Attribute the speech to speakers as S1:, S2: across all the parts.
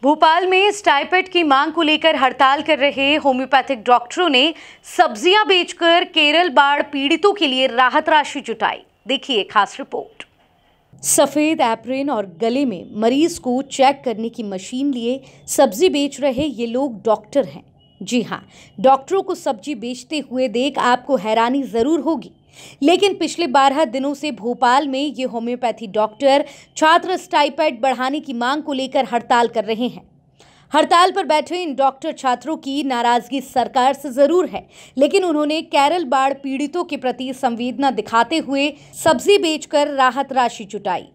S1: भोपाल में स्टाइपेंड की मांग को लेकर हड़ताल कर रहे होम्योपैथिक डॉक्टरों ने सब्जियां बेचकर केरल बाढ़ पीड़ितों के लिए राहत राशि जुटाई। देखिए खास रिपोर्ट। सफेद एप्रन और गले में मरीज को चेक करने की मशीन लिए सब्जी बेच रहे ये लोग डॉक्टर हैं। जी हाँ, डॉक्टरों को सब्जी बेचते हुए देख आपको हैरानी जरूर होगी, लेकिन पिछले 12 दिनों से भोपाल में ये होम्योपैथी डॉक्टर छात्र स्टाइपेंड बढ़ाने की मांग को लेकर हड़ताल कर रहे हैं। हड़ताल पर बैठे इन डॉक्टर छात्रों की नाराजगी सरकार से जरूर है, लेकिन उन्होंने केरल बाढ़ पीड़ितों के प्रति संवेदना दिखाते हुए सब्जी बेचकर राहत राशि जुटाई।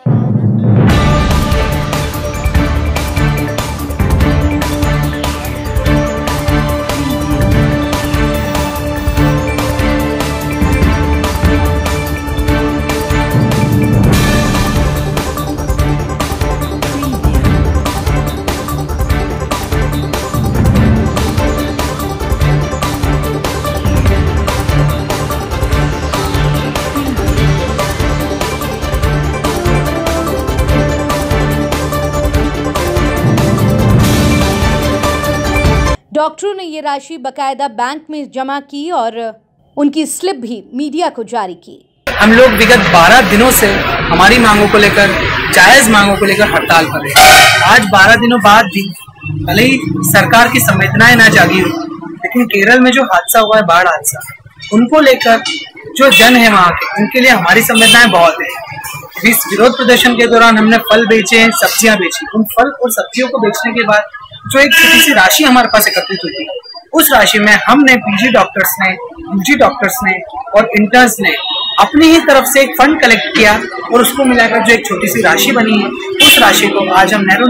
S1: डॉक्टरों ने ये राशि बकायदा बैंक में जमा की और उनकी स्लिप भी मीडिया को जारी की।
S2: हम लोग विगत 12 दिनों से हमारी मांगों को लेकर, जायज मांगों को लेकर हड़ताल कर रहे हैं। आज 12 दिनों बाद भी भले ही सरकार की संवेदनाएं ना जागी हो, लेकिन केरल में जो हादसा हुआ है, बाढ़ हादसा, उनको लेकर जो जन है वहाँ के, उनके लिए हमारी संवेदनाएं बहुत है। इस विरोध प्रदर्शन के दौरान हमने फल बेचे, सब्जियां बेची। उन फल और सब्जियों को बेचने के बाद जो एक छोटी सी राशि हमारे पास एकत्रित हुई थी, उस राशि में हमने पीजी डॉक्टर्स ने, यूजी डॉक्टर्स ने और इंटर्न्स ने अपनी ही तरफ से एक फंड कलेक्ट किया और उसको मिलाकर जो एक छोटी सी राशि बनी है, उस राशि को आज हम नेहरू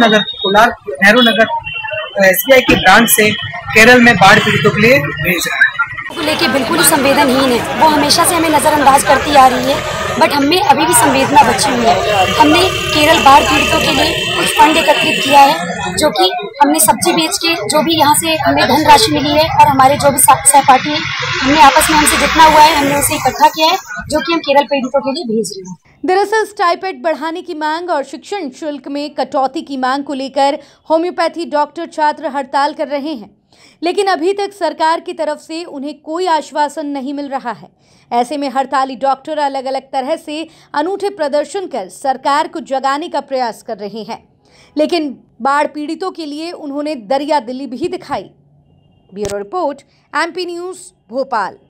S2: नगर SBI की ब्रांच से केरल में बाढ़ पीड़ितों के लिए भेज रहे हैं।
S3: को लेके बिल्कुल ही संवेदनहीन है। वो हमेशा से हमें नज़रअंदाज करती आ रही है, बट हमें अभी भी संवेदना बची हुई है। हमने केरल बाढ़ पीड़ितों के लिए कुछ फंड एकत्रित किया है, जो कि हमने सब्जी बेच के जो भी यहाँ से हमें धनराशि मिली है और हमारे जो भी सहपाठी हैं, हमने आपस में हमसे जितना हुआ है हमने उसे इकट्ठा किया है, जो कि हम केरल पीड़ितों के लिए भेज रहे हैं।
S1: दरअसल स्टाइपेंड बढ़ाने की मांग और शिक्षण शुल्क में कटौती की मांग को लेकर होम्योपैथी डॉक्टर छात्र हड़ताल कर रहे हैं, लेकिन अभी तक सरकार की तरफ से उन्हें कोई आश्वासन नहीं मिल रहा है। ऐसे में हड़ताली डॉक्टर अलग अलग तरह से अनूठे प्रदर्शन कर सरकार को जगाने का प्रयास कर रहे हैं, लेकिन बाढ़ पीड़ितों के लिए उन्होंने दरिया दिली भी दिखाई। Bureau report, MP news, Bhopal.